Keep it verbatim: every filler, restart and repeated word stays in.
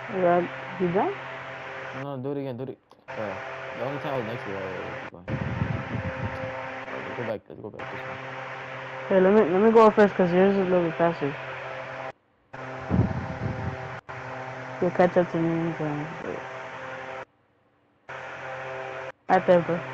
Yeah, you done? No, no, do it again. Do it. Uh, the only time I was next to you. Alright, alright, keep going. Alright, let's go back. Let's go back this way. Hey, let me let me go first because yours is a little bit faster. You'll catch up to me in time. Right there, bro.